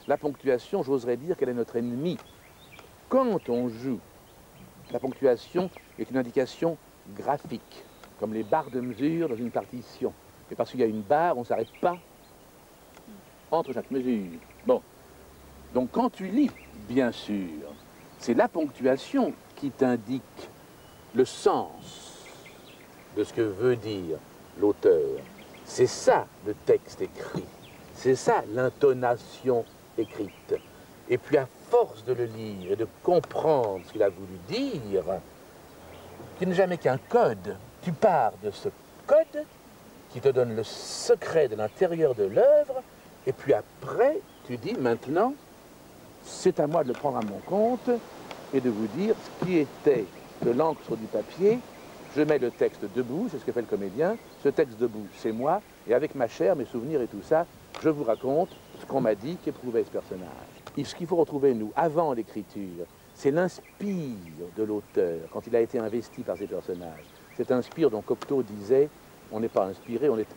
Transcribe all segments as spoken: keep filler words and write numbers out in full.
La ponctuation, j'oserais dire qu'elle est notre ennemie. Quand on joue, la ponctuation est une indication graphique, comme les barres de mesure dans une partition. Et parce qu'il y a une barre, on ne s'arrête pas entre chaque mesure. Bon, donc quand tu lis, bien sûr, c'est la ponctuation qui t'indique le sens de ce que veut dire l'auteur. C'est ça le texte écrit, c'est ça l'intonation écrite. Et puis à force de le lire et de comprendre ce qu'il a voulu dire, qui n'est jamais qu'un code, tu pars de ce code qui te donne le secret de l'intérieur de l'œuvre, et puis après, tu dis maintenant, c'est à moi de le prendre à mon compte et de vous dire ce qui était de l'encre sur du papier. Je mets le texte debout, c'est ce que fait le comédien. Ce texte debout, c'est moi, et avec ma chair, mes souvenirs et tout ça, je vous raconte ce qu'on m'a dit qu'éprouvait ce personnage. Et ce qu'il faut retrouver, nous, avant l'écriture, c'est l'inspire de l'auteur, quand il a été investi par ces personnages. Cet inspire dont Cocteau disait, on n'est pas inspiré, on est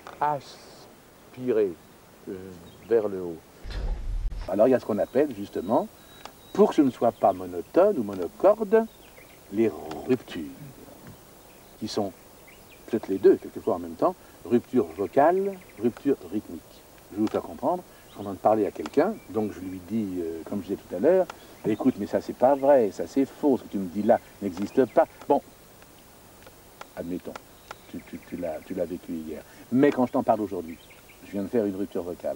aspiré euh, vers le haut. Alors il y a ce qu'on appelle justement, pour que ce ne soit pas monotone ou monocorde, les ruptures, qui sont peut-être les deux, quelquefois en même temps, rupture vocale, rupture rythmique. Je vais vous faire comprendre, je suis en train de parler à quelqu'un, donc je lui dis, euh, comme je disais tout à l'heure, écoute, mais ça c'est pas vrai, ça c'est faux, ce que tu me dis là n'existe pas. Bon, admettons, tu, tu, tu l'as vécu hier. Mais quand je t'en parle aujourd'hui, je viens de faire une rupture vocale.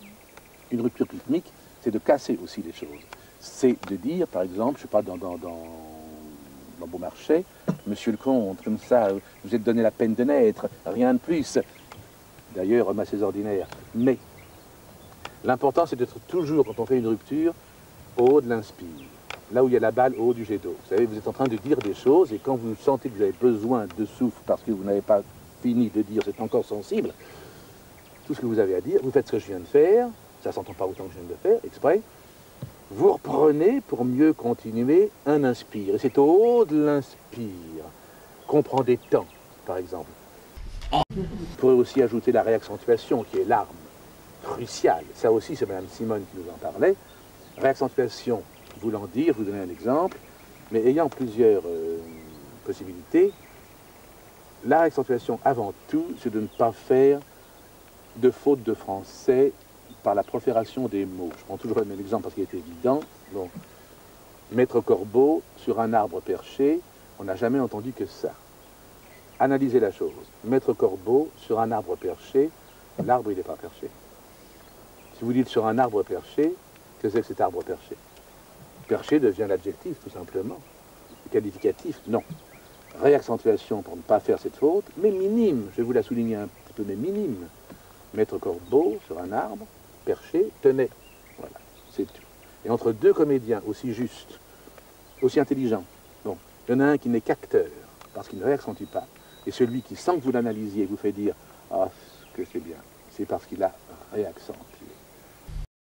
Une rupture rythmique, c'est de casser aussi les choses. C'est de dire, par exemple, je ne sais pas, dans, dans, dans, dans Beaumarchais, monsieur le comte, comme ça, vous êtes donné la peine de naître, rien de plus. D'ailleurs, homme assez ordinaire. Mais l'important, c'est d'être toujours, quand on fait une rupture, au haut de l'inspire. Là où il y a la balle, au haut du jet d'eau. Vous savez, vous êtes en train de dire des choses, et quand vous sentez que vous avez besoin de souffle parce que vous n'avez pas fini de dire, c'est encore sensible, tout ce que vous avez à dire, vous faites ce que je viens de faire, ça s'entend pas autant que je viens de le faire, exprès, vous reprenez pour mieux continuer un inspire. Et c'est au haut de l'inspire qu'on prend des temps, par exemple. Vous pourrez aussi ajouter la réaccentuation, qui est l'arme cruciale. Ça aussi, c'est Madame Simone qui nous en parlait. Réaccentuation, voulant dire, vous donner un exemple, mais ayant plusieurs euh, possibilités, la réaccentuation, avant tout, c'est de ne pas faire de faute de français par la profération des mots. Je prends toujours le même exemple parce qu'il est évident. Bon. Maître Corbeau sur un arbre perché, on n'a jamais entendu que ça. Analysez la chose. Maître Corbeau sur un arbre perché, l'arbre il n'est pas perché. Si vous dites sur un arbre perché, qu'est-ce que c'est que cet arbre perché? Perché devient l'adjectif tout simplement. Qualificatif, non. Réaccentuation pour ne pas faire cette faute, mais minime. Je vais vous la souligner un petit peu, mais minime. Maître Corbeau sur un arbre, perché, tenait. Voilà, c'est tout. Et entre deux comédiens aussi justes, aussi intelligents, bon, il y en a un qui n'est qu'acteur, parce qu'il ne réaccentue pas, et celui qui, sans que vous l'analysiez, vous fait dire « Ah, que c'est bien », c'est parce qu'il a réaccentué.